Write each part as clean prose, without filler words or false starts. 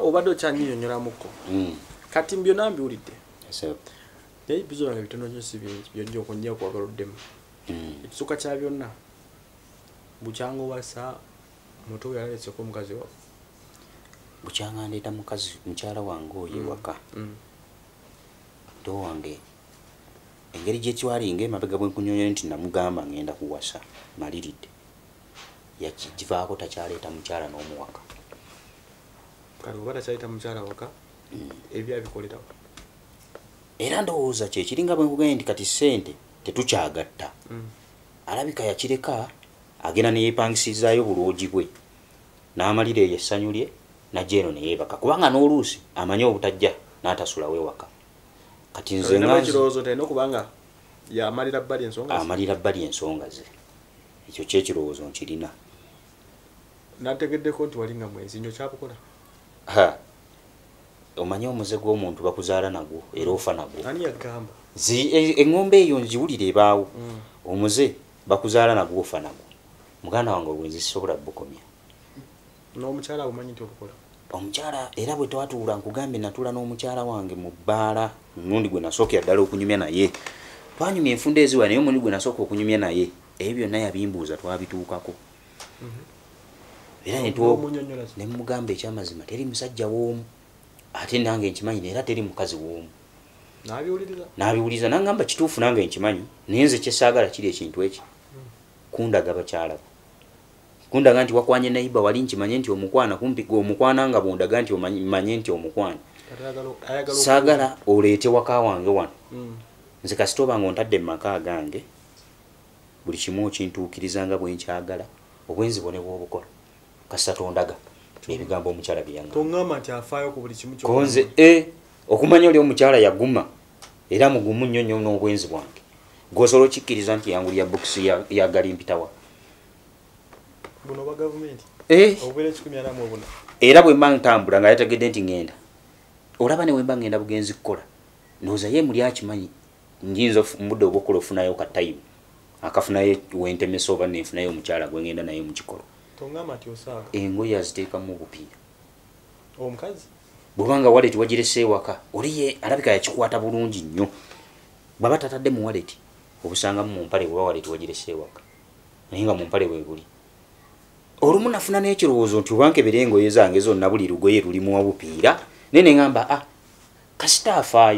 obadde okyannyonnyolamuko kati byonna mbiwulidde naye ebizo byange bitono nnyo si bingi byojja okunnya okwagaloddemu ekisukka kya byonna bukyanga owasa muto we yaletseko omukazi wawe bukyanga ndeeta mukyala wange oyo ewaka muto wange engeri gye twalinga emabega bwe nkunyonyola nti namugamba ngenda kuwasa maliridde yakivaako takyaleeta mukyala n'omuwaka kale oba takyaleeta mukyala waka ebyabikolerawo era ndowooza kyekiringa bwe nkugambye nti kati ssente tetukyagatta alabika yakireka agenda neyeepangisizaayo buloogi bwe n'amalira eyo essanyu lye najja eno neyeebaka kubanga n'oluusi amanye obutajja n'atasulawo ewaka kati nze kirowoozo talina okubanga yamalira bbali ensonga ze ekyo kyekirowoozo nkirina nategeddeko nti walinga mwezi nyo kyabukola omanye omuze gw'omuntu bakuzaala nagwo era ofa nagwo ani yagamba eŋŋombe eyo ngiwulire ebaawo omuze bakuzaala nagwo ofa nagwo muganda wange obwenzi sisobola bukomya n'omukyala omanyi nti obukola omukyala era bwe twatuula nkugambe natuula n'omukyala wange mu bbaala mulundi gwe nasookera ddala okunyumya naye twanyumya enfunda eziwa naye omulundi gwe nasooka okunyumya naye ebyo byonna yabimbuuza twabituukako era ne mugamba ekyamazima teri musajja w'omu ate nange nkimanyi era teri mukazi w'omu n'abiwuliriza nangamba kituufu nange nkimanyi naye nze kyesaagala kiri ekintu eki kundaga bakyala kundaga nti wakwanye nayiba wali nkimanye nti omukwana kumpi omukwana nga bondaga nti omanye nti omukwana saagala oleete waka wange wano nze kasita obanga ontadde mu maka gange buli kimu okintuukirizanga bwe nkyagala obwenzi bwone bw'obukola kasita tondaga ebigambo omukyala byeyanga tongamba nti afaayo ku buli kimu konze okumanya oli omukyala yaguma era mugumu nnyo nnyo n'obwenzi bwange gwosobola okikkiriza nti yangulira bokisi ya galimpitawa buno bwa gavumenti obubeera 14 obuna era bwe mba ntambula nga yategedde nti ngenda olaba ne we mba ngenda bugenzi kukola ndowooza ye muli akimanyi njinza mudde obwokola ofunayo katayimu akafunayo wentemesa oba nenfunayo omukyala gwe ngenda naye mu kikolo tongamba nti osaaga engoye aziteekamu obupiira omukazi bwebanga waleti wagirese ewaka oliye alabika yakikwata bulungi nnyo bwaba tatadde mu waleti obusangamu mu mpale bweba waleti wagirese ewaka naye nga mu mpale bwe buli olumu nafuna n'ekirowoozo nti obankebera engoye zange zonna buli lugoye lulimu obupiira naye ne ŋŋamba kasita afaayo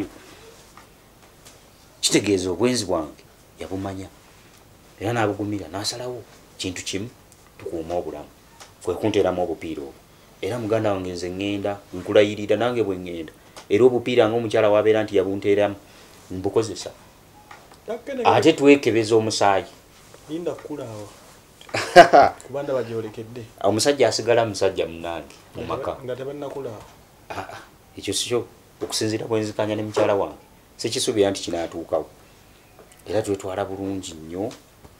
kitegeeza obwenzi bwange yabumanya era n'abugumira n'asalawo kintu kimu tukuuma obulamu kwe kunteeramu obupiira obwo era muganda wange nze ŋŋenda nkulayirira nange bwe ŋŋenda era obupiira ng'omukyala wabeera nti yabunteeramu mbukozesa ate twekebeza omusaayi linda kulaawa kubanda bajyolekedde omusajja asigala musajja munange mu maka nga tebannakulaawa ekyo sikyo okusinziira bwenzikanya ne mukyala wange sikisuubira nti kinaatuukawo era twetwala bulungi nnyo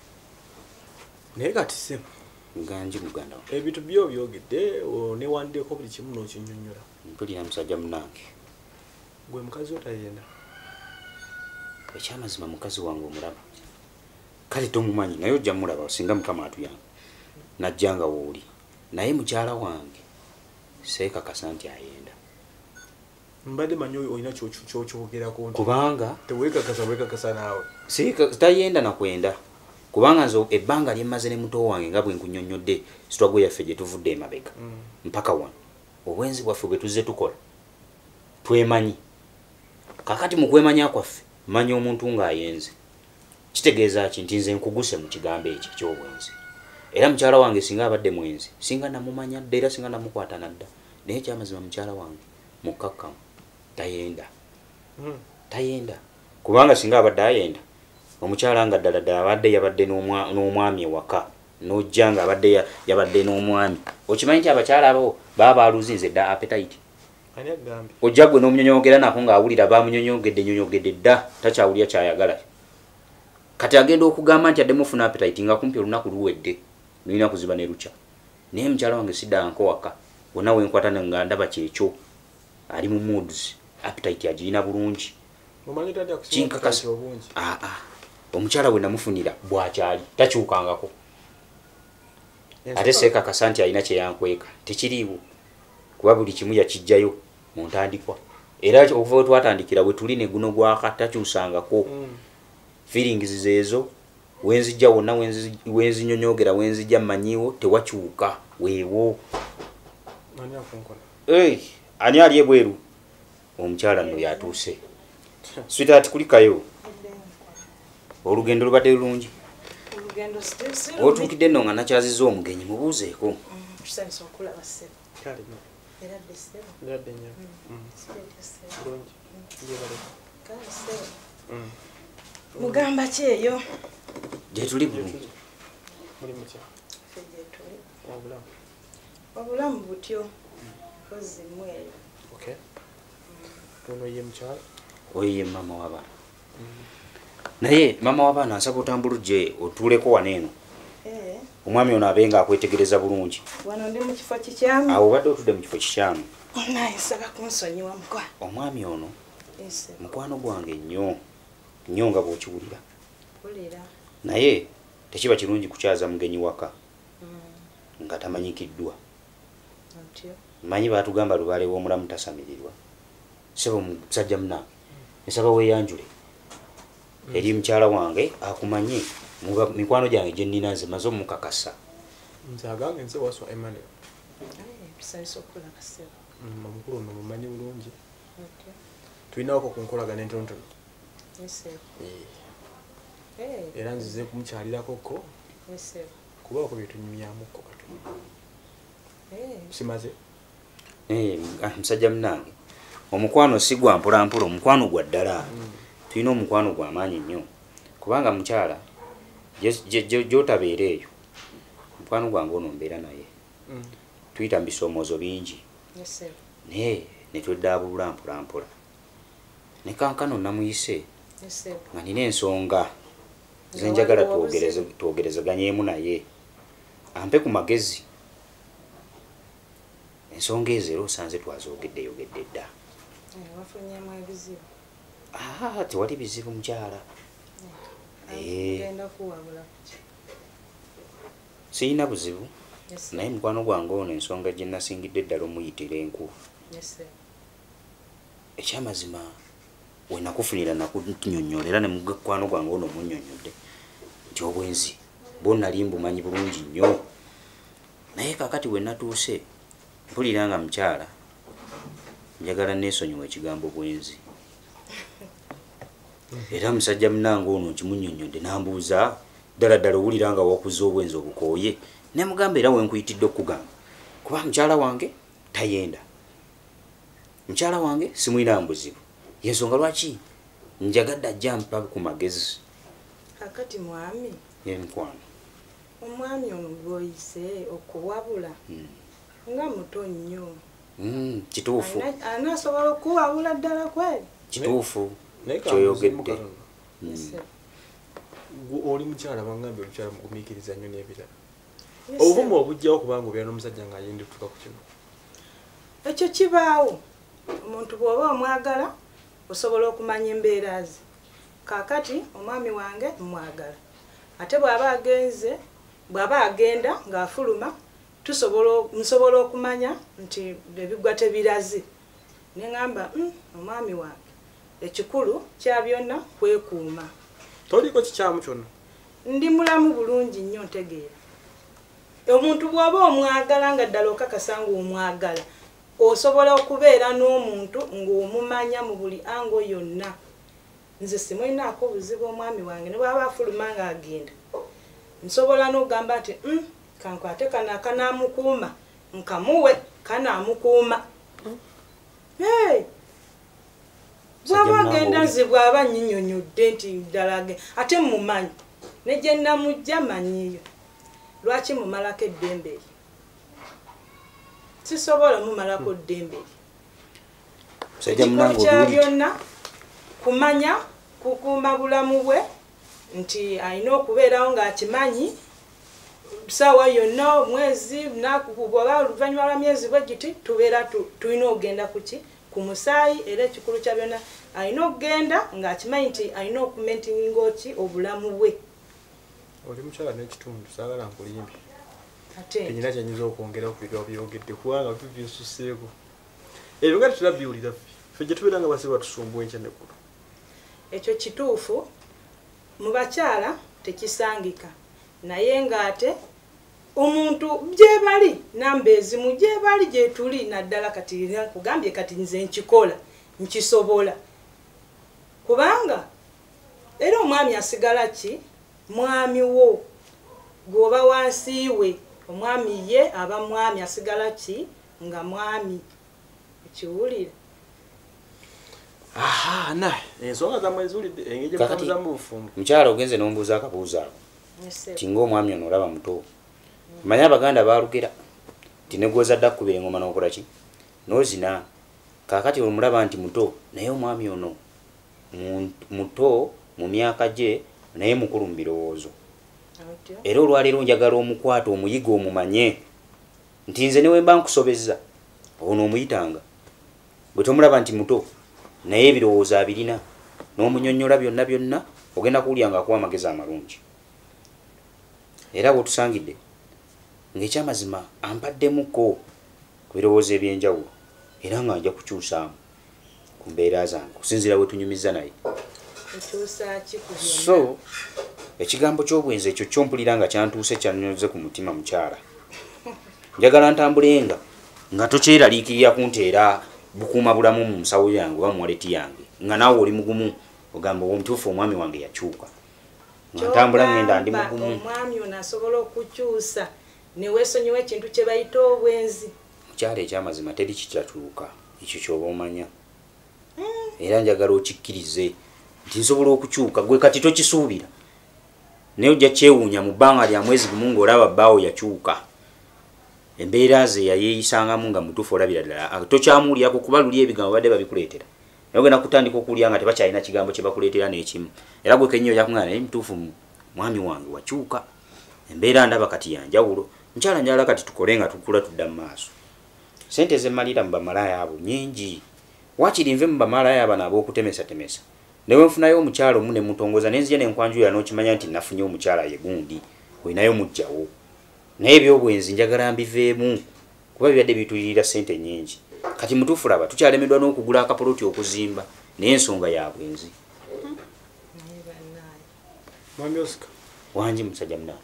naye kati se nganji muganda wange ebintu byo byogedde newandieko buli kimu n'okinyonnyola mpulira musajja munange gwe mukazi otayenda ekyamazima mukazi wange omulaba kale tomumanyi naye ojja mulaba singa mukama atuyamba najjanga wooli naye mukyala wange seekakasa nti ayenda mbadde manyi olina kyokyogerako kubanga teweekakasa naawe tayenda nakwenda kubanga nze ebbanga lyemmaze ne muto wange nga bwe nkunyonnyodde sitwago yaffe gye tuvudde emabega mpaka wano obwenzi bwaffe bwe tuzze tukola twemanyi kakati mu kwemanya kwaffe manya omuntu ng'ayenze kitegeeza ki nti nze nkuguse mu kigambo ekyo eky'obwenzi era mukyala wange singa abadde mwenzi singa namumanya dda era singa namukwata nadda naye ekyamazima mukyala wange mukkakkamu tayenda kubanga singa abadde ayenda omukyala nga ddala ddala abadde yabadde n'omwami ewaka n'ojja nga abadde yabadde n'omwami okimanyi nti abakyala abo baba baaluzinze dda appetite ojja gwe n'omunyonyogera nako ng'awulira bamunyonyogedde dda takyawulira kyayagala kati agenda okugamba nti addemu ofuna appetite nga kumpi olunaku luwedde nolina kuziba ne lukya naye mukyala wange siddanko waka wonna wenkwata nga ndaba kyekyo ali mu moods appetite agirina bulungi kinkakasa omukyala we namufunira bwakyali takyukangako ate seekakasa nti alina kyeyankweka tekiriiwo kuba buli kimu yakijjayo mu ntandikwa era okuva twatandikira bwe tuli ne guno gwaka takyusangako feelings zeezo wenzijja wonna wenzinyonyogera wenzijja mmanyiwo tewakyuka weewo ani ali ebweru omukyala nno yatuuse sweetheart kulikayo olugendo lubadde lulungi otuukidde nno nga nakyaziza omugenyi mubuuzeeko mugamba ki eyo gyetuli bulungi obulamu butyo kozi mweyo oye mama w'abaana naye mama w'abaana nsaba otambulujje otuuleko waneeno omwami ono abenga akwetegereza bulungi wano ndi mu kifo kikyamu awo obadde otudde mu kifo kikyamu naye nsaba kunsonyiwa mukwa omwami ono mukwano gwange nnyo nga bw'okiwulira naye tekiba kirungi kukyaza mugenyi waka nga tamanyikiddwa manyi baatugamba lubaale w'omulamu tasamirirwa sebo musajja munange nsaba weeyanjule eri mukyala wange akumanye mikwano gyange gye nnina nze maze omukakasa nze agange nze waswa Emmanuel tusanyusa okulaba ssebo omukulu ono mumanyi bulungi tulinawoko ku nkolagana entonotono era nzize kumukyalirako kuba okwo byetunyumyamukko katono simaze musajja munange omukwano si gwa mpolampola omukwano gwa ddala tulina omukwano gw'amaanyi nnyo kubanga mukyala gy'otabeera eyo mukwano gwange ono mbeera naye tuyita mu bisomoozo bingi naye ne tweddaabulula mpolampola ne kankano namuyise nga nina ensonga zenjagala twogerezeganyemu naye ampe ku magezi ensonga ezo era osanze twazogeddeyogedde dda tewali bizibu mukyala siyina buzibu naye mukwano gwange ono ensonga gye nasingidde eddala omuyitira enku ekyamazima we nakufunira nakunyonyolera ne mukwano gwange ono munnyonnyodde nti obwenzi bo nali mbumanyi bulungi nnyo naye kakati we natuuse mpulira nga mukyala njagala neesonyiwa ekigambo bwenzi era musajja munange ono nkimunnyonnyodde nambuuza ddala ddala owulira nga wakuza obwenzi obukooye ne mugamba era wenkuyitidde okugamba kuba mukyala wange tayenda mukyala wange simwina mbuzibu yensonga lwaki njagadde ajja mpa ku magezi kakati mwami mukwano omwami ono gwoyise okuwabula nga muto nnyo kituufu anasobola okuwabula ddala kweli kituufu kyoyogedde oli mukyala bangambe omukyala mugumiikiriza nnyo n'ebirala obuvumu obujjawo kubanga obeera n'omusajja ng'ayenda tuka ku kino ekyo kibaawo omuntu bw'oba omwagala osobola okumanya embeera ze kaakati omwami wange mwagala ate bw'aba agenda ng'afuluma nsobola okumanya nti ebigwa tebiraze neŋŋamba omwami wange ekikulu kya byonna kwekuuma toliko kikyamu kyonna ndi mulamu bulungi nnyo ntegeera omuntu bw'oba omwagala nga ddala okakasa ng'omwagala osobola okubeera n'omuntu ng'omumanya mu buli ango yonna nze simulinaako obuzibu omwami wange ne bw'aba afuluma ng'agenda nsobola n'okugamba nti kankwate kano akanaamukuuma nkamuwe kanaamukuuma bw'aba agenda nze bw'aba nnyinnyonnyodde nti ddala ate mumanyi ne gye nnamujja manyiyo lwaki mumalako eddembe eryo sisobola mumalako ddembe eryo ekikulu kya byonna kumanya kukuuma bulamu bwe nti alina okubeerawo ng'akimanyi saawa yonna omwezi bw'oba oluvannyuma lwa myezi bwe giti tubeera tulina okugenda kuki ku musaayi era ekikulu kya byonna alina okugenda ng'akimanyi nti alina okumentinga oki obulamu bwe oli mukyala n'ekitundu saagala nkulimbi tenyina kyanyiza okwongera ku biro byogedde kubanga bisuseeko ebyo nga tulabiwulira ffe gye tubeera nga basiba tusumbuwa enkya neggulu ekyo kituufu mu bakyala tekisangika naye ng'ate omuntu gyebali nambeezi mu gyebali gyetuli naddala kati kugambye kati nze nkikola nkisobola kubanga era omwami asigala ki mwami wo gwoba wansi we omwami ye aba mwami asigala ki nga mwami ekiwulira aha na ensonga zammwe ezulidde engeri gyemutamuzamu obufumbo mukyala ogenze n'ombuuza akabuuzo ako tinga omwami ono olaba muto manya abaganda balugera tinegwoza dda kkubira engoma n'okola ki n'ozina kaakati omulaba nti muto naye omwami ono muto mu myaka gye naye mukulu mu birowoozo era olwaleero njagala omukwata omuyiga omumanye nti nze ne wemba nkusobezza ono omuyitanga bwe tomulaba nti muto naye ebirowoozo abirina n'omunyonnyola byonna byonna ogenda kuwulya nga akuwa amagezi amalungi era bwetusangidde ng'ekyamazima ampaddemuko ku birowoozo ebyenjawulo era nga nja kukyusaamu ku mbeera zange okusinziira bwe tunyumiza naye so ekigambo ky'obwenzi ekyo kyompulira nga kyantuuse kyanyoze ku mutima mukyala njagala ntambulenga nga tokyeraliikirira kunteera bukuuma bulamu mu nsawo yange oba muwaleti yange nga naawe oli mugumu ogamba omutuufu omwami wange yakyuka nga ntambula ngenda ndi mugumu omwami ono asobola okukyusa neweesonyiwa ekintu kye bayita obwenzi mukyala ekyamazima teri kitatuuka ekyo kyoba omanya era njagala okikkirize nti nsobola okukyuka gwe kati tokisuubira naye ojja kyewuunya mu bbanga lya mwezi gumu ng'olaba bbaawo yakyuka embeera ze yayeeyisangamu nga mutuufu olabira ddala tokyamuwulirako kuba luli ebigambo badde babikuleetera naye ogenda kutandika okuwulira nga tebakyalina kigambo kye bakuleetera n'ekimu era gwe kennyini ojakuŋŋaana naye mutuufu mwami wange wakyuka embeera ndaba kati yanjawulo nkyala njala kati tukole nga tukula tudda mu maaso sente ze mmalira mu bamalaaya abo nnyingi waakiri nve mu bamalaaya abo ab'okutemesatemesa newe nfunayo omukyala omu ne mutongoza nenzija nenkwanjulira n'okimanya nti nafunye omukyala ye gundi olinayo mujjawo naye ebyobwenzi njagala mbiveemu kuba bibadde bituyirira ssente nnyingi kati mutuufu laba tukyalemeddwa n'okugula akapoloti okuzimba naye ensonga ya bwenzi mwami Oscar wangi musajja munange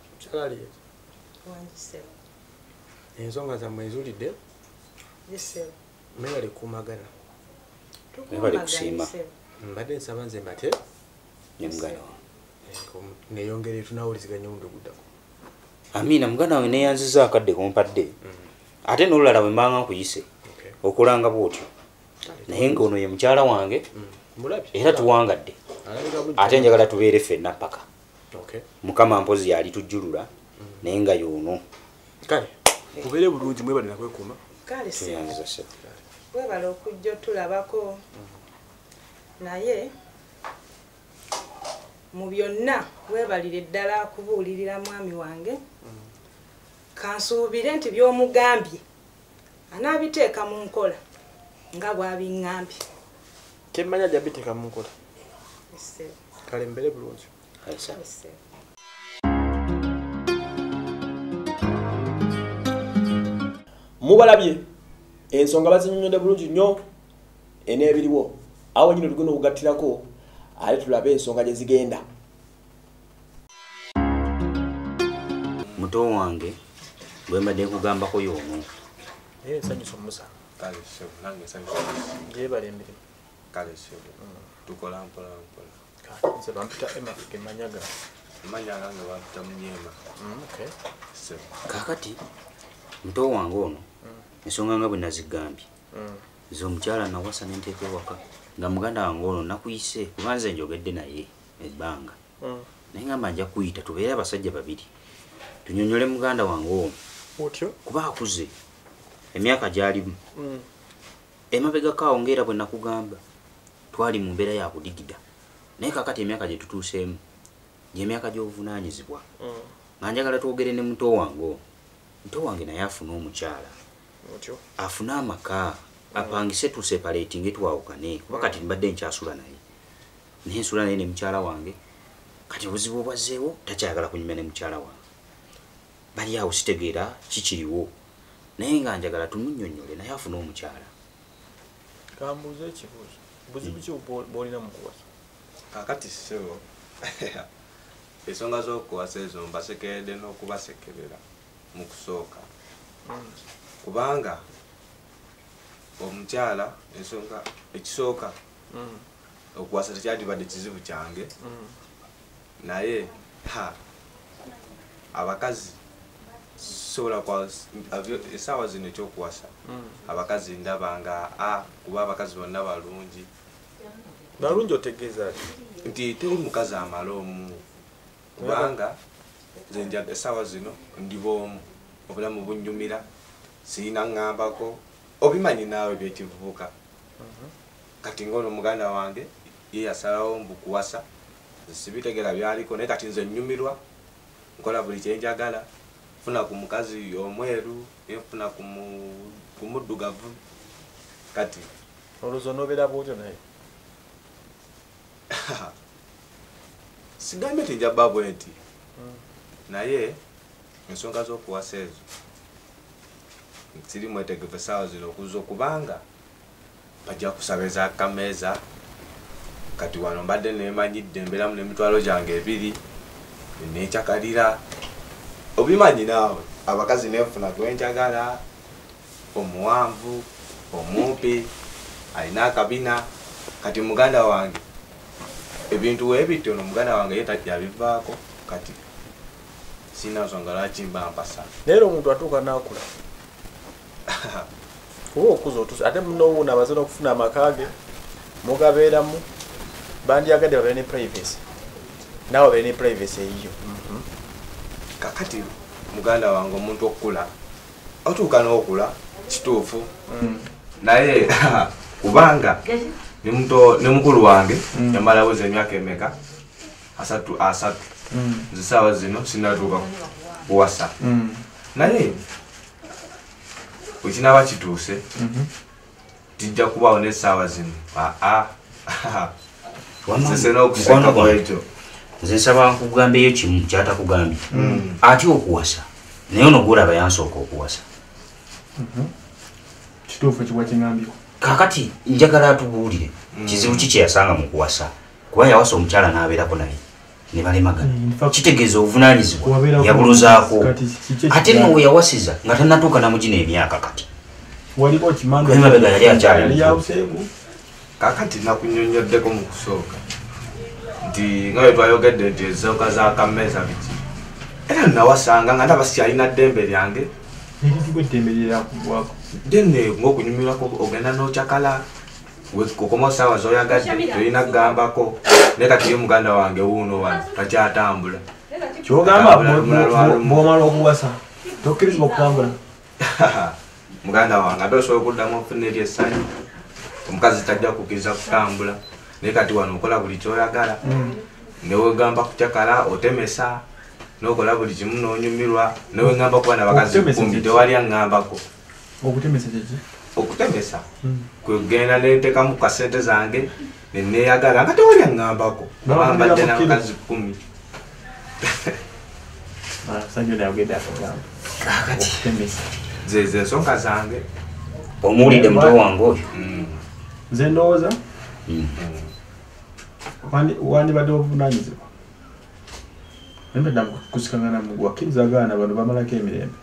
ensonga zammwe ezulidde mwebale kumagana mwebale kusiima mbadde nsaba nze mbate ne muganda wange neyongere tunawuliziganya omundi oguddako amiina muganda wange neyanziza akadde kompadde ate n'olulala bwe mbanga nkuyise okulanga bwotyo naye ng'ono ye mukyala wange era tuwangadde ate njagala tubeere ffenna paka mukama mpozi yali tujjulula naye nga y'ono kale kubeere bulungi mwebale nakwekuuma tuyanziza se webala okujja otulabako naye mu byonna webalire ddala kubuulirira mwami wange kansuubire nti by'omugambye anaabiteeka mu nkola nga bw'abiŋŋambye kyemmanya gyabiteeka mu nkola kale mbere bulungi mubalabye ensonga bazinyonyodde bulungi nnyo eneebiriwo awo nyino tugenda okugattirako ate tulabe ensonga gye zigenda muto wange bwe mbadde nkugambako y'ono nsanyusa omusa kale sebo nange nsanyusa gyebala emirimu kale sebo tukola mpola mpola nze bampita emafike manyaga manya gange bampita munyema sebo kaakati muto wange ono ensonga nga bwe nazigambye nze omukyala nawasa nenteeka ewaka nga muganda wange ono nakuyise kuba nze njogedde naye ebbanga naye ngamba nja kuyita tubeere abasajja babiri tunyonyole muganda wange ono otyo kuba akuze emyaka gy'alimu emabegakaawo ngaera bwe nakugamba twali mu mbeera ya kudigida naye kakati emyaka gye tutuuseemu gy'emyaka gy'obuvunaanyizibwa nga njagala twogere ne muto wange ono muto wange naye afune omukyala afune amaka apangise tuseparatinge twawukane kuba kati mbadde nkyasula naye naye nsula naye ne mukyala wange kati obuzibu obwazzeewo takyayagala kunyumya ne mukyala wange bali awo sitegeera kikiriwo naye nga njagala tumunyonyole naye afuna omukyala. Kambuuza ekibuuzo buzibu ki bw'olina mu kuwasa? Kakati sebo ensonga z'okuwasa ezo mbasekeredde n'okubasekerera mu kusooka kubanga omukyala ensonga ekisooka okuwasa tekyandibadde kizibu kyange naye abakazi sobola essaawa zino ekyokuwasa abakazi ndaba nga kuba abakazi bonna balungi. Balungi otegeeza nti teri mukazi amala omu kubanga zenja essaawa zino ndi bw'omu obulamu bunnyumira sirina ngambako obimanyi naawe byekivubuka kati ngono muganda wange ye yasalawo mbu kuwasa sibitegera byaliko naye kati nze nnyumirwa nkola buli kyenjagala funa ku mukazi omweru enfuna ku muddugavu kati olowooza n'obeera bwotyo naye sigambye ti njaba bwe nti naye ensonga z'okuwasa ezo siri mwetegefu essaawa zino okuza okubanga bajja kusaba ezakameeza kati wano mbadde neemanyidde embeeramu n'emitwalo gyange ebiri neekyakalira obimanyi naawe abakazi neefuna gwenjagala omuwanvu omumpi alina akabina kati muganda wange ebintu weebitono muganda wange ye yabivaako kati sina nsonga lwaki mba mpasa naye omuntu atuuka n'akula oba okuza otuuse ate munowuuna abaze n'okufuna amaka ge mugabeeramu bandyagadde babeere ne privacy naawe babeere ne privacy eyiyo. kakati muganda wange omuntu okukula otuuka n'okula kituufu naye kubanga ne mukulu wange yamalaweza emyaka emeka asatu zisaawa zino sinatuuka kuwasa naye ekinaba kituuse tijja kubaawo n'essaawa zino sesena okuseka ekyo nze nsaba nkugambeeyo kimu kyatakugambye ate okuwasa naye ono gwolaba yansooka okuwasa kituufu ekiwa kiŋambye kakati njagala atubuulire kizibu ki kyeyasanga mu kuwasa kuba yawasa omukyala n'abeerako naye ne balemagana kitegeeza obuvunaanyizibwa yabuluzaako ate nno we yawasiza nga tannatuuka namugina emyaka kati emabega yali akyali kakati nakunyonyoddeko mu kusooka nti nga bwe twayogedde nti ensonga z'akameeza biki era nawasanga nga ndaba sikyalina ddembe lyange denne ng'okunyumirwako ogenda n'okyakala okoma essaawa z'oyagadde tolina kugambako naye kati ye muganda wange wuuno wano takyatambula kyogamba bw'omala okuwasa tokkirizibwa okutambula muganda wange ate osobola okuddamu okufuna eryessanyu omukazi tajja kukkiriza kutambula naye kati wano okola buli kyoyagala newegamba kukyakala otemesa nokola buli kimu n'onyumirwa newegamba kuba nabakazi 10 tewali aŋŋambako. Okutemesa kwegenda neteekamu kasente zange neneyagala nga tewali aŋŋambako mbadde nabakazi 10 zeze ensonga zange omuwulidde muto wange oyo nze ndowooza wandibadde obuvunaanyizibwa embedda kusikangana muwakkiriza gaana bano bamalako emirembe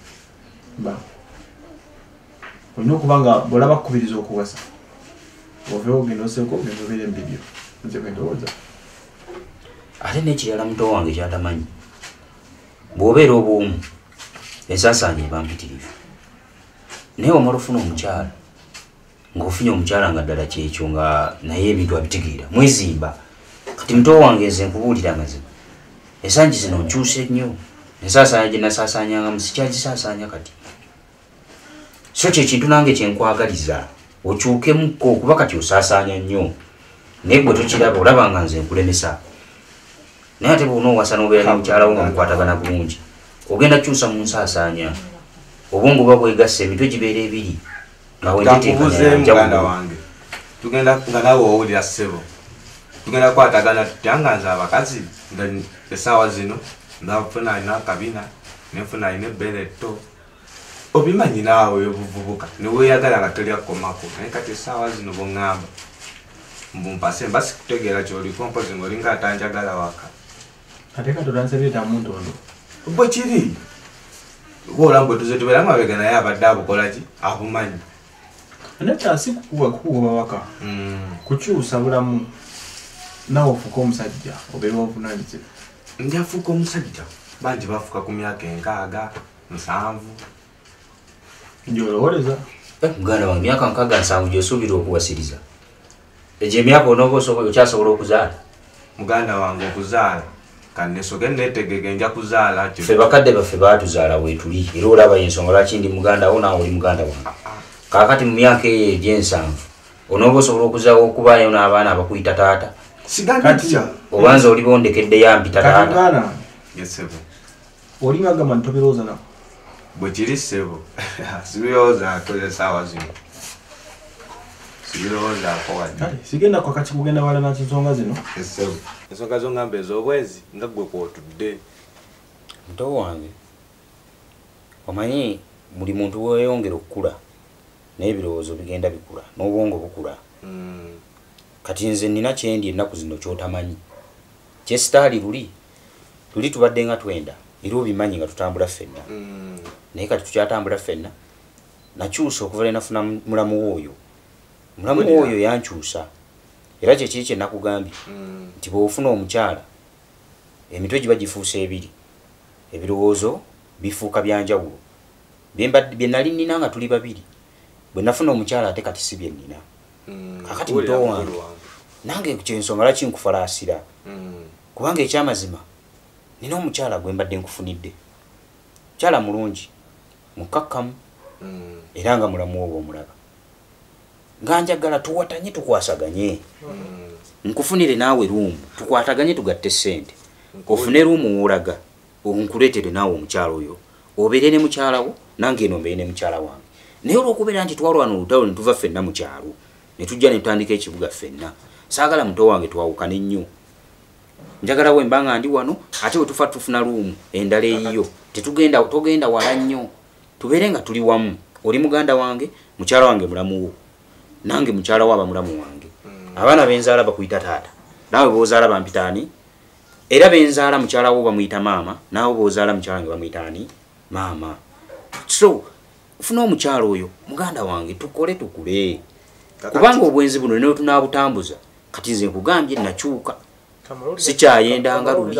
olina okuba nga bwolaba kukubiriza okuwasa oveewo ogenda oseeko ogenda obeera embibyo nze bwe ndowooza. ate n'ekirala muto wange kyatamanyi bw'obeera obwomu ensaasaanya eba mpitirivu naye omala ofuna omukyala ng'ofunye omukyala nga ddala kyekyo nga naye ebintu abitegeera mwezimba kati muto wange nze nkubuulira amazima ensangi zino nkyuse nnyo ensaasaanya gye nasaasaanyangamu sikyagisaasaanya kati so kyekintu nange kyenkwagaliza okyukemukko kuba kati osaasaanya nnyo naye gwe tokiraba olaba nga nze nkulemesa naye ate bwona owasa n'obeera ne mukyalawo nga mukwatagana bulungi ogenda kyusa mu nsaasaanya obwongo buba bwegasse emitwe gibeera ebiri nga wendeteekamuganda wange tugenda nga nawe owulira ssebo tugenda kukwatagana tutya nga nze abakazi nga essaawa zino nafuna alina akabina nefuna ine bereto obimanyi naawe obuvubuka niweyagala nga toli akomako naye kati essaawa zino bongamba mbumpase mbasi kutegeera kyoliko mpozi ng'olinga atanjagala waka ate katolansebyeta muntu ono bwe kiri wola mbwe tuze tubeera mabega naye abadde abukolaki abumanyi anata si kukugoba waka kukyusa bulamu nawe ofuuka omusajja obeera obuvunaanyizibwa ndi afuuka omusajja bangi bafuuka ku myaka 6 7 njolowoleza muganda wange myaka 6 7 gyosuubira okuwasiriza egyo emyaka onooba okyasobola okuzaala muganda wange okuzaala kannesoke neetegege nja kuzaala ffe bakadde baffe baatuzaala weetuli era olaba ensonga lwaki ndi muganda wo naawe oli muganda wange kaakati mu myaka eyo egy'ensanvu onooba osobola okuzaawo okubaayo n'abaana abakuyita taata obanza oli bondekedde yampita taata oli agamba ntobirowooza nako bwe kiri ssebo sibirowooza atoze essaawa zino sibirowoozaako wadde sigenda kwakati kugenda wala nakinsonga zino essebo ensonga zongamba ez'obwezi nga ggwe kwotudde muto wange omanyi buli muntu weyongera okukula n'ebirowoozo bigenda bikula n'obwongo bukula kati nze nina kyendi ennaku zino kyotamanyi kyesitaali luli tubadde nga twenda era obimanyi nga tutambula ffenna naye kati tukyatambula ffenna nakyusa okuva lenafuna mulamu w'oyo yankyusa era kyekiri kye nakugambye nti bw'ofuna omukyala emitwe giba gifuuse ebiri ebirowoozo bifuuka byanjawulo bye nali nnina nga tuli babiri bwe nafuna omukyala ate kati si bye nnina kakati muto wange nange kyensonga lwaki nkufalaasira kubanga ekyamazima nina omukyala gwe mbadde nkufunidde mukyala mulungi mukakkamu era nga mulamu oba omulaba nga njagala tuwatanye tukwasaganye nkufunire naawe ruumu tukwataganye tugatte ssente ofune ruumu woolaga onkuleetere naawe omukyala oyo obeere ne mukyala wo nange eno mbeere ne mukyala wange naye olw'okubeera nti twalwana olutalo ne tuva ffenna mu kyalo ne tujja ne tutandika ekibuga ffenna saagala muto wange twawukane nnyo njagala we mbanga ndi wano ate we tufa tufuna ruumu endala eyiyo togenda wala nnyo tubeere nga tuli wamu oli muganda wange mukyala wange mulamu wo nange mukyala wo aba mulamu wange abaana benzaala bakuyita taata naawe boozaala bampitaani era benzaala mukyala wo bamuyita maama naawe boozaala mukyala wange bamuyita ani maama so funa omukyala oyo muganda wange tukole tukule kubanga obwenzi buno ne tunaabutambuza kati nze nkugambye nakyuka sikyayendanga luli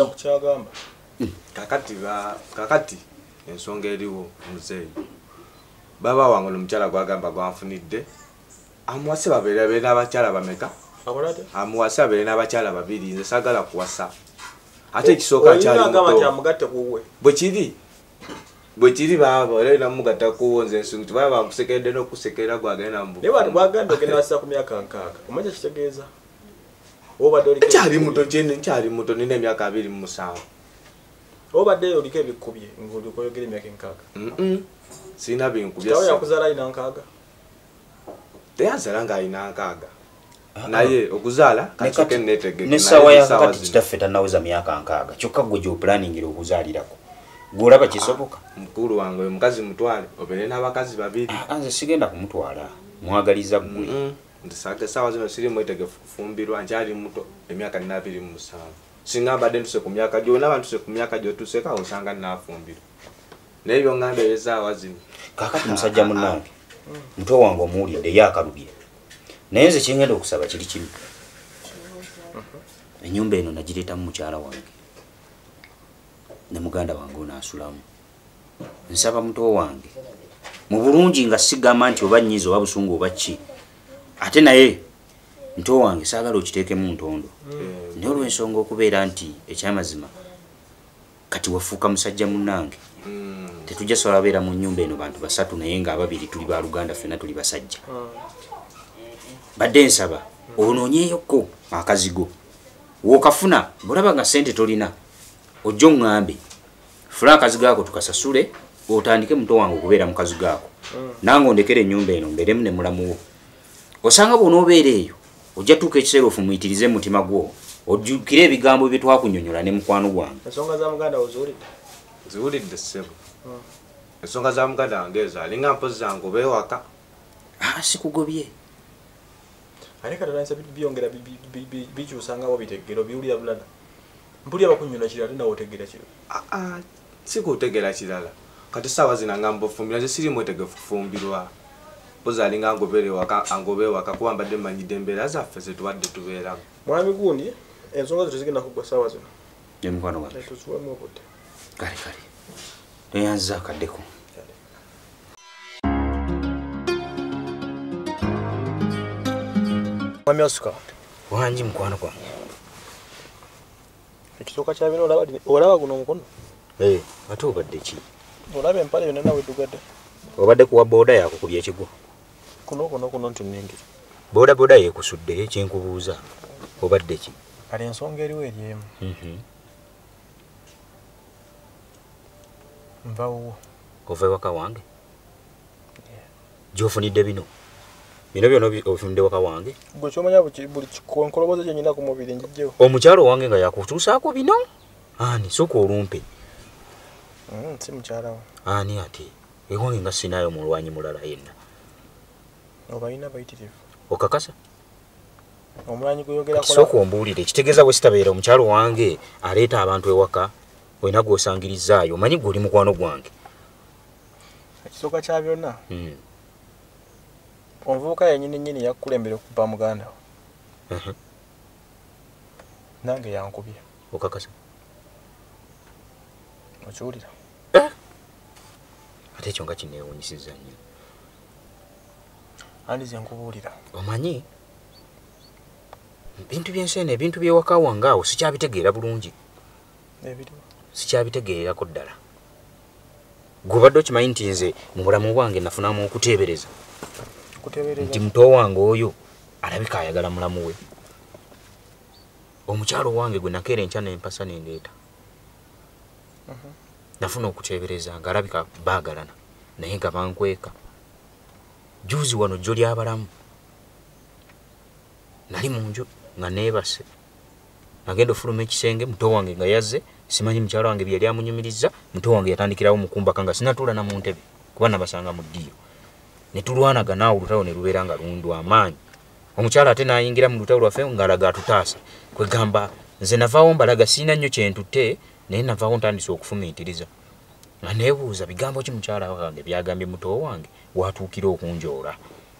kakati ensonga eriwo muzeeyi baba wange nomukyala gwagamba gwanfunidde amuwase babeere n'abakyala bameka amuwase babeere n'abakyala babiri nze saagala kuwasa ate ekisooka kyali bwe kiri baba era namugatta kuwo nze ensungu tibaba bakusekedde n'okusekerera gwagenda nkyali muto nina emyaka 27 obadde oliko ebikubye ng'olikoyogera emyaka 6 sina binkubye yakuzaala alina 6 teyazaala ng'alina 6 naye okuzaala kasoke netegeke n'essaawa yakakati kitaffe tannaweza myaka 6 kyokka gwe gy'opulaningira okuzaalirako gw'olaba kisoboka mukulu wange oyo mukazi mutwale obeere n'abakazi babiri nze sigenda kumutwala mwagaliza ggwe essaawa zino siri mwetegefu kufumbirwa nkyali muto emyaka 27 singa mbadde ntuse ku myaka gyonaba ntuse ku myaka gyotuseko awo osanga naafumbirwa naye byongamba ebyeessaawa zino kakati musajja munnange mutwe wange omuwulidde yakalubye naye nze kyengenda okusaba kiri kimu ennyumba eno nagireetamu mukyala wange ne muganda wange onaasulamu nsaba muto wange mu bulungi nga sigamba nti oba nnyiza oba busungu oba ki ate naye muto wange saagala okiteekemu ntondo naye olw'ensonga okubeera nti ekyamazima kati wafuuka musajja munnange tetujja sobola beera mu nnyumba eno bantu 3 naye nga ababiri tuli ba Luganda ffenna tuli basajja badde nsaba onoonyeeyokko akazigo wookafuna bw'olaba nga ssente tolina ojja oŋŋambe fula akazigo ako tukasasule otandike muto wange okubeera mu kazigo ako nange ondekera ennyumba eno mbeeremu ne mulamu wo osanga bw'onoobeera eyo ojja tuuka ekiseera ofumuyitirize mu mutima gwo ojjukire ebigambo bye twakunnyonnyola ne mukwano gwange ensonga za muganda wo ziwulidde ziwulidde ssebo ensonga za muganda wange ezo alinga mpozi zange oba ewaka. Sikugobye. Ate kati naanza byongera bikyusangawo bitegero biwulira bulala. Mpulira bakunyona kirala nawe otegera kirala. Sikutegera kirala. Kati sawa zina ngambo fumbira nze siri mwetegefu kufumbirwa. Mpozi alinga angobere waka angobe waka kuba mbadde mmanyidde embeera zaffe ze tuwadde tubeeramu. Mwami gundi ensonga zo zigenda kugwa sawa zino. Ye mukwano gwange. Tusuwamu obudde. Kale. Neyanza akaddeko. Mwami asuka. Wangi mukwano gwange. Ekisooka kya bino olaba guno omukono? Ate obadde ki? Olaba empale yonna nawe eddugadde. Obadde kuwa booda yakukubya ekigwo? Kuno ntunningira. Booda yeekusudde kyenkubuuza. Obadde ki? Kale ensonga eriwo eri emu. Nvawo. Ova ewaka wange? Gy'ofunidde bino? Bino byonna obifunidde waka wange? Gwe kyomanya buli kikonkoloboze kye nyina ku mubiri njijjewo. Omukyalo wange nga yakutuusaako bino? Ani soka olumpe? Si mukyala wo. Ani ate? Ewange nga sinaayo mulwanyi mulala yenna. Obalina bayitirivu. Okakasa? Omulwanyi gweyogerako. Soka ombuulire ekitegeeza bwe sitabeera omukyalo wange aleeta abantu ewaka olina gw'osangirizaayo omanyi gwe oli mukwano gwange. Ekisooka kya byonna. Omuvubuka yennyini yakukulembera okuba muganda wo. Nange yankubye. Okakasa? Okiwulira? Ate ekyo nga kinneewuunyisizza nnyo. Andi ze nkubuulira. Omanyi ebintu by'ensi ebintu by'ewaka wange awo sikyabitegeera bulungi. Sikyabitegeererako ddala. Gwe obadde okimanyi nti nze mu bulamu bwange nafunamu okuteebereza. Nti muto wange oyo alabika ayagala mulamu we. Omukyalo wange gwe nakeera enkya n'empasa n'endeeta. Nafuna okuteebereza nga alabika baagalana naye nga bankweka. Juuzi wano jjo ly'abalamu. Nali mu nju nga neebase. Nagenda ofuluma ekisenge muto wange nga yazze. Simanyi mukyalo wange byali amunyumiriza. Muto wange yatandikirawo mukumbaka nga sinatuula na mu ntebe kuba nabasanga mu ddiiro. Ne tulwanagana awo olutalo ne lubeera nga lundu amaanyi. Omukyala ate n'ayingira mu lutalo lwaffe ng'alaga atutaasa. Kwegamba nze navaawo mbalaga sirina nnyo kye ntutte naye navaawo ntandise okufumiitiriza. Nga neebuuza bigambo ki mukyala wange byagambye muto wange watuukira okunjoola.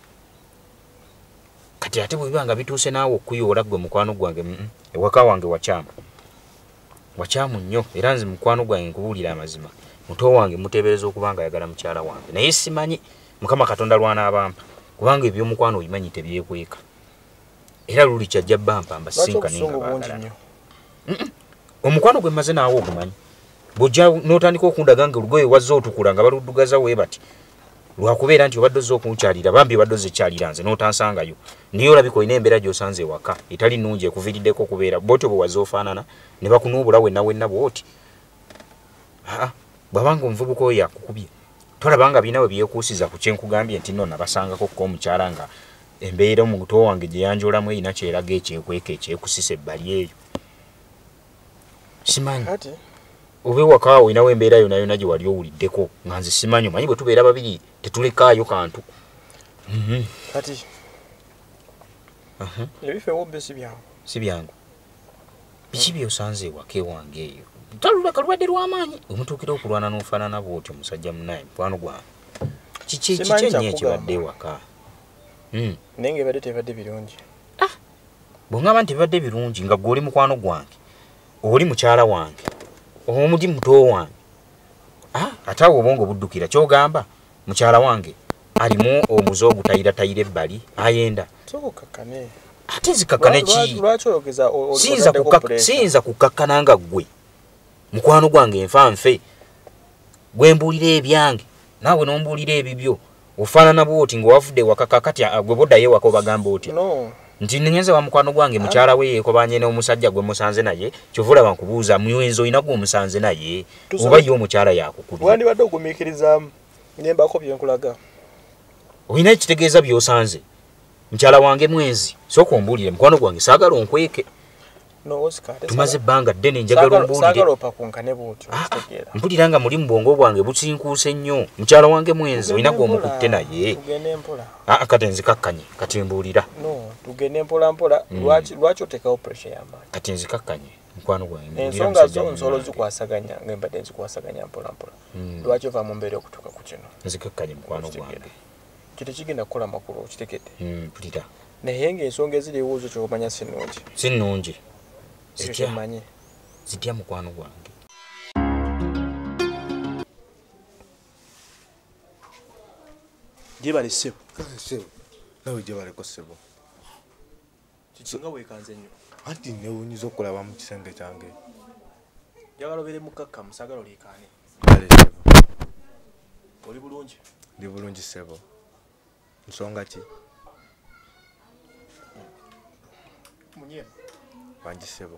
Kati ate bwe biba nga bituuse naawe okuyoola gwe mukwano gwange ewaka wange wakyamu. Wakyamu nnyo era nze mukwano gwange nkubuulira amazima. Muto wange muteebereza okuba nga ayagala mukyala wange naye simanyi Mukama Katonda lw'anaabampa kubanga eby'omukwano obimanyi tebyekweka. Era luli kyajja bampa mbasinkane nga baagalana. Omukwano gwe mmaze naawe ogumanyi. Bw'ojja n'otandika okundaga nga olugoye wazze otukula nga baluddugaza we bati. Lwakubeera nti obadde ozze okunkyalira bambi obadde ozze kyalira nze n'otansangayo. Niyo olabika olina embeera gy'osanze ewaka etali nnungi ekuviiriddeko okubeera bw'otyo bwe wazze ofaanana ne bakunuubula wenna bw'oti. Bw'abanga omuvubuka oyo yakukubye tolaba nga binawe byekuusiza ku kyenkugambye nti nno nabasangako ko omukyala nga embeera omuto wange gye yanjoolamu erina kyeraga ekyekweka ekyekusisa ebbali eyo. Simanyi oba ewaka awo olinawo embeera yonna gye wali owuliddeko nga nze simanyi omanyi bwe tubeera babiri tetulekaayo kantu. Kati ebifo ewobbe si byangu. Si byangu. Biki byosanze ewaka ewange eyo? Talulaka lwadde lw'amaanyi omutuukira okulwana n'ofaanana bw'otyo omusajja munnaye mukwano gwange. Kiki ennyo ekibadde ewaka? Naye ng'ebadde tebadde birungi. Bw'ongamba nti tebadde birungi nga gw'oli mukwano gwange oli mukyala wange omuli muto wange ate awo obwongo buddukira ky'ogamba mukyala wange alimu omuze ogutayira ebbali ayenda. Sokukakkane. Ate zikakkane ki? Lwaki oyogeza siyinza kukakkana nga ggwe mukwano gwange enfanfe gwe mbuulira ebyange naawe n'ombuulira ebibyo ofaanana bw'oti ng'owavudde ewaka kati gwe boddayo ewaka obagamba oti nti ngenza wa mukwano gwange mukyala we yeekobanye n'omusajja gwe musanze naye kyova olaba nkubuuza muwenzi olina gwe omusanze naye oba ye omukyala yakukubye. Wandibadde ogumiikirizaamu nyembako byenkulaga. Olina ekitegeeza by'osanze mukyala wange mwenzi sooka ombuulire mukwano gwange saagala onkweke. no Oscar tumaze banga ddene njagala ombulire sagala opakunkane bwotyo kitegeera mpulira nga muri mbongo bwange businkuuse nnyo mukyala wange mwenzi olina gwomukutte naye tugende mpola kati nzikakkanye kati mbuulira no tugende mpola lwaki otekawo pressure y'amaanyi kati nzikakkanye mukwano gwange ensonga zo nsolo zikwasaganya ng'embadde nzikwasaganya mpola lwaki ova mu mbeera okutuuka ku kino nzikakkanye mukwano gwange kiti kigenda kukola makulu okitegedde mpulira naye ng'ensonga eziriwo zo kyomanya si nnungi zitya mukwano gwange gyebale ssebo nawe gyebaleko ssebo kikinga weekanze nnyo anti newunyiza okulaba mu kisenge kyange njagala obeere mukkakka musagala oliikaane kale ssebo oli bulungi ndi bulungi ssebo nsonga ki munyeemu wangi ssebo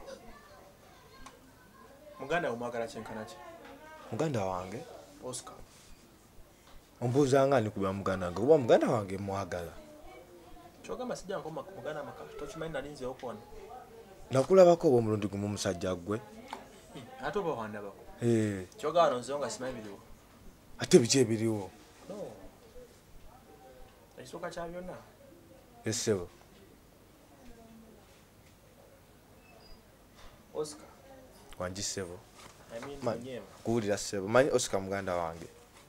muganda omwagala kyenkana ki muganda wange Oscar ombuuzanga ndikuba muganda wange kuba muganda wange mwagala kyogamba sijjanko muganda maka tokimanyi nalinzeewo kwona nakulabako oba omulundi gumu musajja ggwe ate oba wandabako kyogamba nonzeewo nga simanyi biriwo ate biki ebiriwo ekisooka kya byonna ssebo Oscar wangi ssebo munyeemu kuwulira ssebo manyi Oscar muganda wange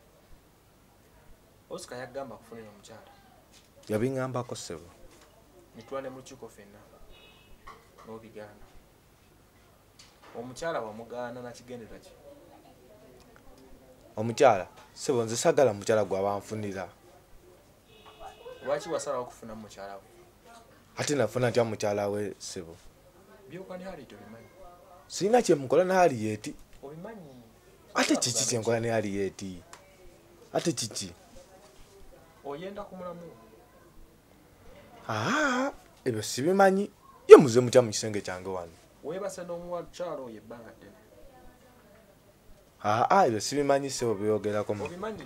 Oscar yagamba kufunira omukyala yabiŋŋambako ssebo nitwale mu lukiiko ffenna n'obigaana omukyala wamugaana nakigendera ki omukyala ssebo nze sagala mukyala gwabanfunira lwaki wasalawo okufuna mu mukyala we ate nafuna ntya mukyala we ssebo byokani Harriet obimanyi sirina kyemukola ne Harriet obimanyi ate kiki kyenkola ne Harriet ate kiki oyenda ku mulamu ebyo sibimanyi ye muze mutya mu kisenge kyange wano weebase n'omukyala oyo ebbanga ddene ebyo sibimanyi ssebo byogerako obimanyi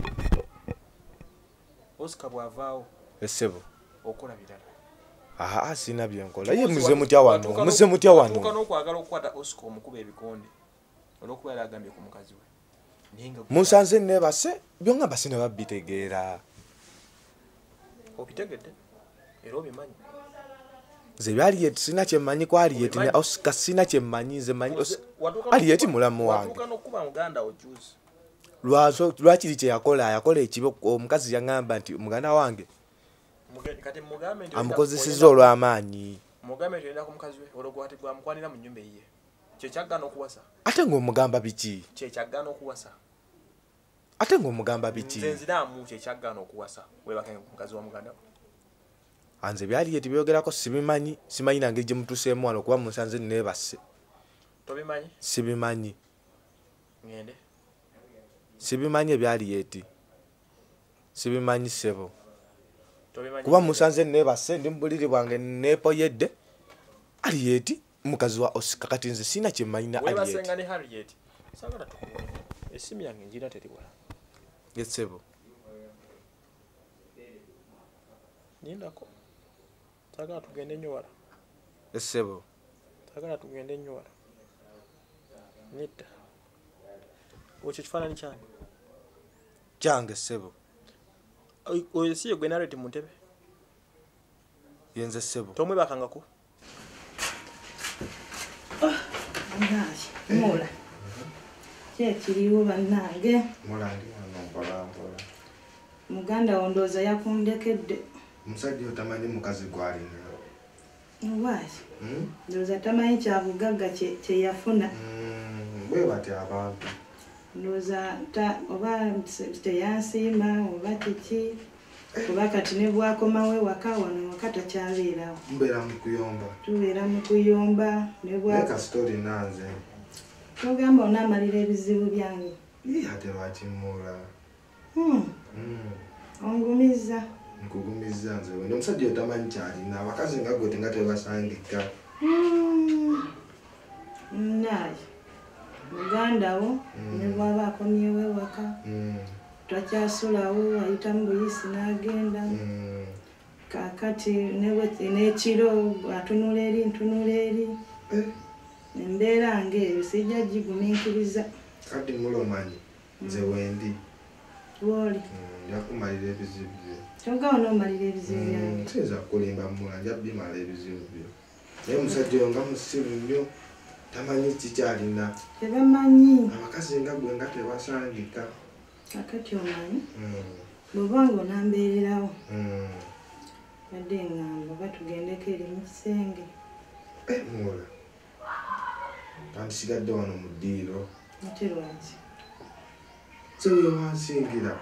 Oscar bw'avaawo ssebo okola birala sirina byenkola ye muze mutya wano muze mutya wano tuuka n'okwagala okukwata Oscar omukuba ebikonde olw'okuba yali agambye ku mukazi we munsanze nebase byonga base ne babitegeera obitegedde era obimanyi nze Harriet sirina kyemmanyi ku Harriet ne Oscar sirina kyemmanyi nze manyi Harriet mulamu wange watuuka n'okuba muganda ojuzi lwakiri kyeyakola ekibi omukazi yaŋŋamba nti muganda wange kati mugambe nti amukozeseza olw'amaanyi mugambe nti oyenda ku mukazi we olwogwati gwamukwanira mu nnyumba eyiye kyekyaggaana okuwasa ate ng'omugamba biki kyekyaggaana okuwasa ate ng'omugamba biki nze nziraamu kyekyaggaana okuwasa weebake mukazi wa muganda we anze Harriet byogerako sibimanyi simanyi nange gye mutuseemu wano kuba munsanze neebase tobimanyi sibimanyi ngende sibimanyi Harriet sibimanyi ssebo tobimanyi kuba musanze neebase ndi mubuliri bwange neepoyedde Harriet mukazi wa Oscar kati nze sirina kyemmanyi na weebasenga ne Harriet sagala tukubona essimu yange njira teriwala ssebo nindako sagala tugende nnyo wala ssebo sagala tugende nnyo wala nidda ekyo kifaananyi kyange ssebo oyo si ye gwe Harriet mu ntebe yenze ssebo tomwebakangako mula kyekiriwo bannange muganda wo ndowooza yakundekedde omusajja otamanyi mukazi gwalina waaki ndowooza tamanyi kyabugagga kyeyafuna bwe batya abantu ndowooza oba teyansiima oba kiki kuba kati ne bwakomawo ewaka wano waka takyabeerawo mbeera mu kuyomba tubeera mu kuyomba leka sitori nanze togamba onaamalira ebizibu byange ate lwakimuula ongumiza nkugumiza nze wena omusajja otamanyi kyalina abakazi nga gwe tenga tebasangika naye muganda wo ne bwaba akomyewo ewaka twakyasulawo ayita mu buyisi n'agenda kakati n'ekiro atunula eri embeera ng'eyo sijja gigumiikiriza kati mulomanyi nze wendi woli njakumalira ebizibu byo kyogaawo n'omalira ebizibu byange nsinza kulimba mula nja bimala ebizibu byo naye omusajja oyo nga musiru nnyo tamanyi kikyalina tebamanyi abakazi nga gwe nga tebasangika akati omanyi bw'obanga onambeererawo badde ngamba batugendeko eri mu kisenge mula tandisigadde wano mu ddiiro ate lwaki sewe wansingira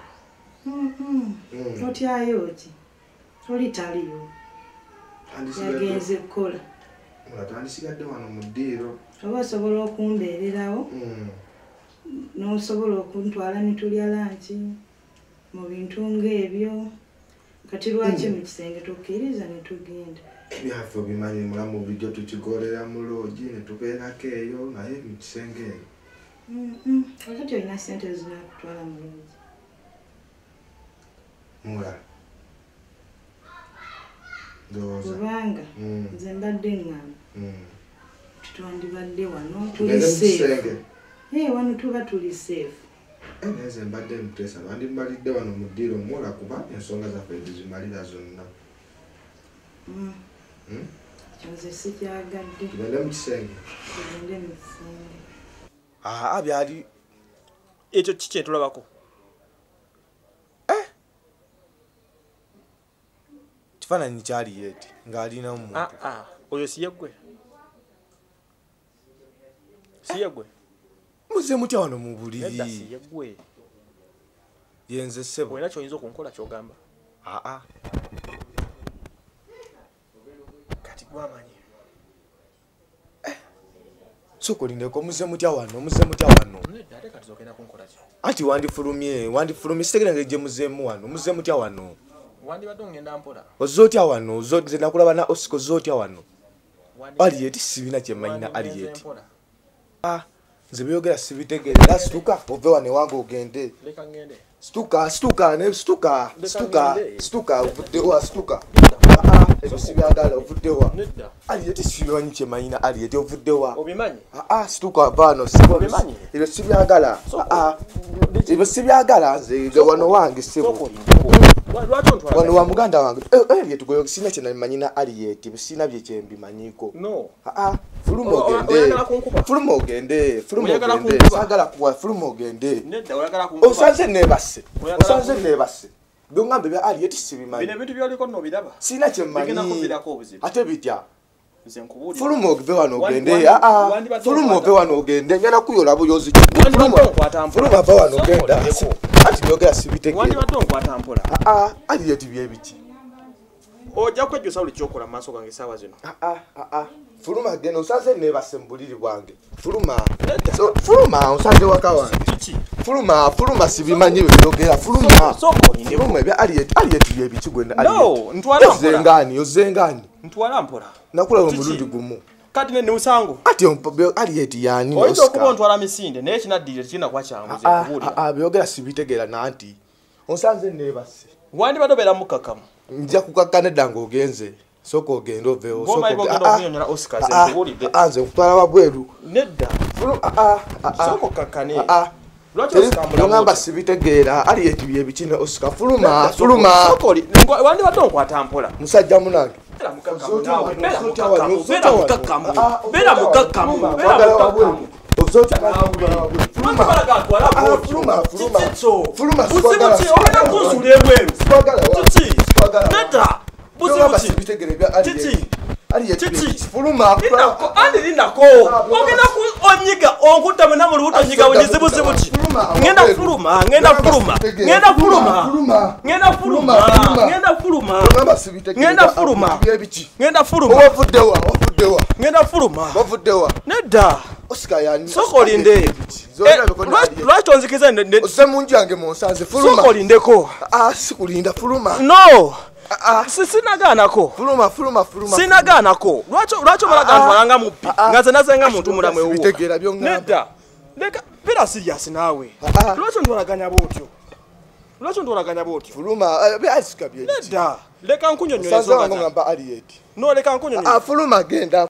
otyayo ki oli taliyo yagenze kukola mula tandisigadde wano mu ddiiro oba osobola okumbeererawo n'osobola okuntwala nitulya lanki mu bintu ng'ebyo kati lwaki mu kisenge tukkiriza ne tugenda byaffe bimanyi mulamu bijjo tukigolera mu loogi ne tubeerako eyo naye mu kisenge eyo kakati olina sente ezinakutwala mu loogi mula ndowooza kubanga nze mbadde ngamba tutwandibadde wano tuli seefu wano tuba tuli seefu neze mbadde mutesa bandimbalidde wano mu ddiiro mwola kuba ensonga zaffe ezizimalira zonna nze sikyagadde tugende mu kisenge tugende mu kisenge byali ekyo kiki etulabako kifaananyi kyali yeeti ng'alinamu muntu oyo siyeggwe siyeggwe muze mutya wano mu buliri siyeggwe yenze ssebo olina kyoyinza okunkola kyogamba kati gwamanyi sokolindeko muze mutya wano ate kati zogenda kunkola ki anti wandifulumye sitegerenge gye muzeemu wano muze mutya wano wandibadde ongenda mpola ozotya wano nze nakulaba na osiko zotya wano aliyeti sibina kyemanyina aliyeti nze byogera sibitegerera situka ove wane wange ogende leka ngende situka ovuddewa situka ebyo sibyagala ovuddewa aliyeti sibimanyi kyemanyina aliyeti ovuddewa obimanyi situka vaano ebyo sibyagala ebyo sibyagala nze wano wange sebo wano wa muganda wange aliyeti sina kyenamanyina aliyeti bisina byekyembimanyiko fuluma ogende sagala kuwa fuluma ogende osanze nebase byongambe bya aliyeti sibimanyi sina kyemanyi ate bitya fuluma ove wano ogende fuluma ove wano ogende njana kuyola buyozi fuluma ava wano ogenda ati byogera sibitegera aliyeti byebiki ojja kwejjusa buli kyokola mu maaso gange essaawa zino fuluma genda osanze nebase mu buliri bwange fuluma osanze waka wange fuluma sibimanyi byogera fuluma ebya aliyeti byebiki gwenda ozengani ntwala mpola nakulaba omulundi gumu kati ne usango ati aliyeti yani oyinza okuba ontwala misinde naye kinaddire tekinakuwa kyangu ze kubuulira byogera sibitegera nanti osanze nebase wandibadde obeera mukakamu nja kukakkana edda ng'ogenze sooka ogenda oveewo nze nkutwala wabweru nedda sooka okakkane ongamba sibitegeera aliyeti byebikine osika fuluma wandibadde onkwata mpola musajja munange lwaki onzikiza osemunjange munsanze fuluma sokolindeko sikulinda fuluma no sinagaanako sinagaanako lwaki omalaganvalanga mubbi nga nze nazenga muntu mulamu ewuwa leka bera siriasi naawe lwaki ontwalaganya bwotyo fuluma byasika nedda leka nkunyonyola ensonga zange ngamba Aliet no leka nkunyonyola afuluma agenda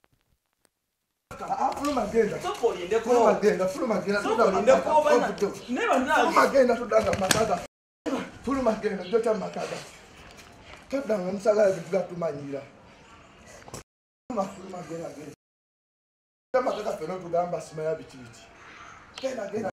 todanga musagala bintu gatumanyira amakaga fena tugamba simaya bitibiti genda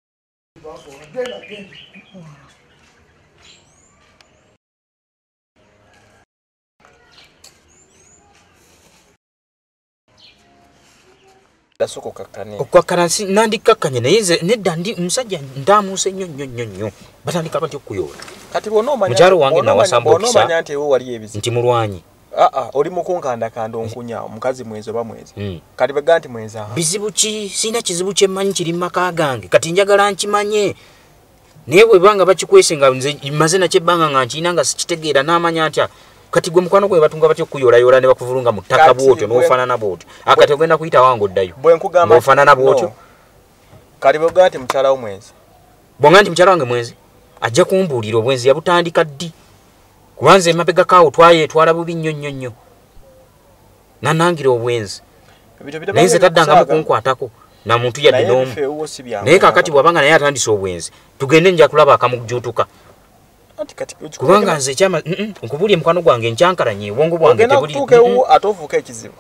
dasoko kakane okwakanasi nandi kakanye naye nedda ndi musajja ndamuse nnyo batandika batyo kuyola kati bonomanya mujaro wange nawasamba okisa bonomanya nti ewo wali ebizi nti mulwanyi oli mukunkanda kando onkunya omukazi mwenzo ba mwezi kati baganti mwenza bizibu ki sina kizibu kye manyi kiri maka gange kati njagala nkimanye naye bwe banga bakikwese nga nze maze na kyebanga nga nkina nga sikitegeera n'amanya atya kati gwe mukwano gwe batunga batyo kuyola ne bakuvulunga mu ttaka bwotyo n'ofaanana bwotyo akati ogenda kuyita wange oddayo bwe nkugamba ofaanana bwotyo kati baganti mukyala wo mwezi bonga nti mukyala wange mwezi ajja kumbuulira obwenzi yabutandika ddi kubanza emabega kaawo twayetwala bubi nnyo nanangira obwenzi naye nze taddangamu kunkwatako na muntu yadde n'omu naye kaakati bw'abanga naye atandise obwenzi tugende nja kulaba akamujutuka kubanga nze ekyama nkubulye mukwano gwange nkyankalanye obwongo bwange tebuli atofuuka ekizibu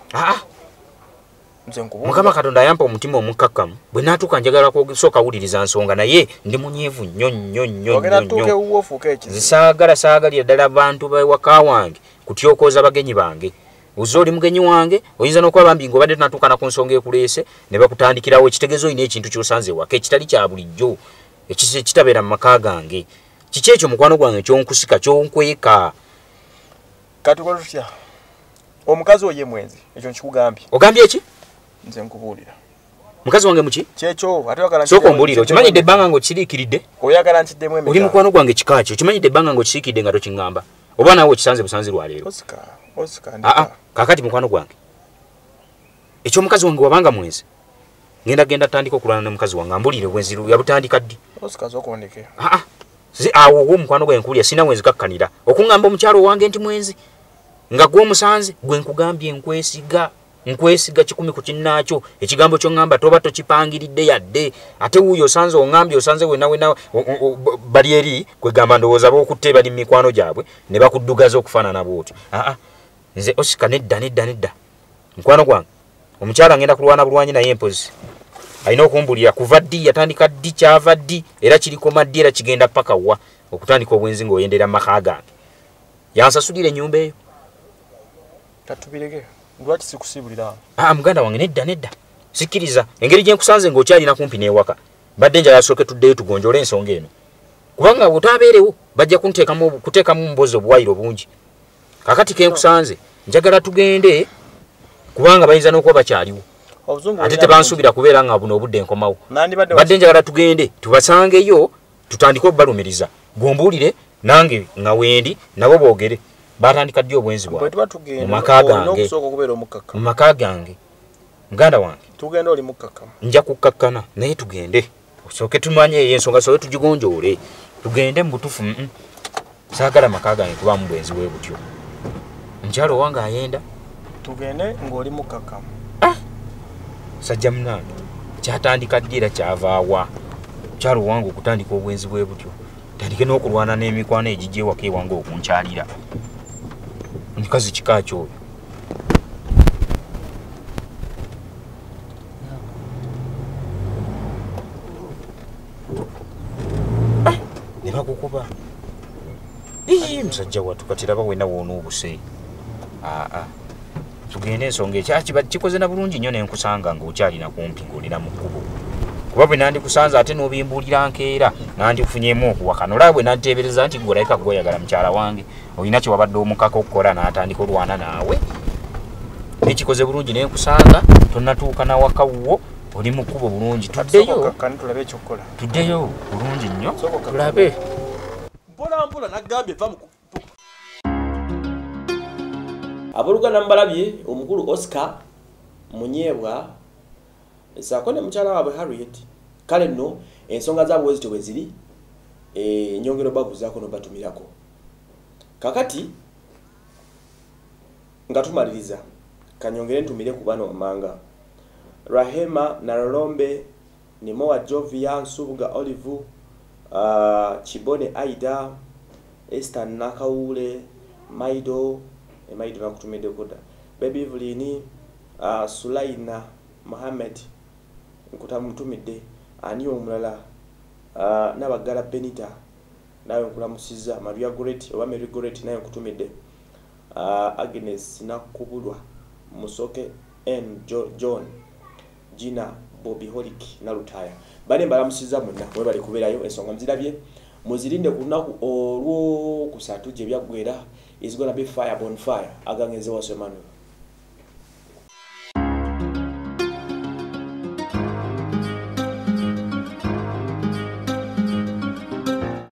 Mukama Katonda ayampa omutima omukakkamu bwe naatuuka njagala kusooka wuliriza nsonga naye ndi munyeevu nnyo saagalira ddala abantu bawaka wange kutyokooza bagenyi bange uzo oli mugenyi wange oyinza n'okuba bambi ng'obadde tunatuuka na ku nsonga ekuleese ne bakutandikirawo ekitegeeza olina ekintu ky'osanze waka ekitali kya bulijjo ekitabeera mu maka gange kiki ekyo mukwano gwange kyonkusika kyonkweka kati kola tutya omukazi oye mwezi ekyo nkikugambye ogambye eki nze nkubuulira mukazi wange muki kyekyo ate oyagala sooka ombuulire okimanyidde ebbanga ng'okisiriikiridde oyagala nkiddemu emeka oli mukwano gwange kika ki okimanyidde ebbanga ng'okisiriikiridde nga tokiŋŋamba oba naawe okisanze busanzi lwa leero kaakati mukwano gwange ekyomukazi wange wabanga mwezi genda tandika okulwana ne mukazi wange ambuulire obwenzi yabutandika ddi awo ogwo mukwano gwange nkuwulya sina mwenzi kakkanira okuŋŋamba omukyalo wange nti mwenzi nga gw'omusanze gwe nkugambye nkwesiga kikumi ku kinnaakyo ekigambo ky'oŋŋamba toba tokipangiridde yadde ate wuuyo osanze oŋŋambye osanze wena bali eri kwegamba ndowooza b'okutte bali mu mikwano gyabwe ne bakuddugaza okufaanana bwotyo nze osika nedda mukwano gwange omukyala ngenda kulwana bulwanyi naye empozi alina okumbulira kuva ddi yatandika ddi kyava ddi era kirikoma ddi era kigenda paka wa okutandika obwenzi ng'oyendera mu maka gange yansasulira ennyumba eyo tatubireke lwaki sikusibulira muganda wange nedda sikkiriza engeri gye nkusanze ng'okyalina kumpi n'ewaka badde njala asooke tuddeyo tugonjole ensonga eno kubanga otaabeerewo bajja kuteekamu mbozi obuwayiro bungi kakati ke nkusanze njagala tugende kubanga bayinza n'okuba bakyaliwo ate tebansuubira kubeera nga buno obudde enkomawo badde njagala tugende tubasangeyo tutandike okubalumiriza gombuulire nange nga wendi nabo boogere batandika ddi obwenzi bwabwe mu maka gange muganda wange nja kukkakkana naye tugende osooke tumanye ensonga sobe tugigonjoole tugende mu butuufu saagala maka gange kubaamu bwenzi bwe butyo mukyalo wange ayenda tugende ng'oli mukkakkamu sajja munange kyatandika ddi era kyavaawa mukyalo wange okutandika obwenzi bwe butyo tandike n'okulwana n'emikwano egijja ewaka ewange okunkyalira mukazi kika kyoyo ne bakukuba musajja wattu kati raba wena woona obuse tugende ensonga kikoze na bulungi nnyo nenkusanga ng'okyalina kumpi ng'olina mu kkubo kuba bwe nandikusanze ate n'obimbuulira nkeera nandikufunyemu okuwakana olaba bwe nanditeebereza nti gwe olabika gw'oyagala mukyala wange olina kye wabadde omukaka okukola n'atandika olwana naawe nekikoze bulungi nenkusanga tonnatuuka nawaka wo oli mu kkubo bulungi tuddeyo bulungi nnyo tulabe mpolampola naggambye va abooluganda mubalabye omukulu Oscar Munyeebwa saako ne mukyala waabwe Harriet kale nno ensonga zaabwe zityo bwe ziri nyongero babuzaako n'obatumirako kakati nga tumaliriza kanyongere ntumire ku bano manga Rahema Narolombe Nimoa Jovia Nsubuga Olive Chibone Aida Esther Nakaule Maido nakutumide koda Baby Evelyn Sulaina Mohammed nkutamutumide ani omulala nabagala Benita nawe nkulamusiza Maria Goretti oba Mary Goretti nawe nkutumide Agnes Nakubulwa Musoke N John Gina Bobby Holic na Lutaya bane mbalamusiza muna mwe bali kuberayo ensonga mzirabye muzirinde kunaku olwo kusatu je byagwera is gonna be fire bonfire agangeze wa Emmanuel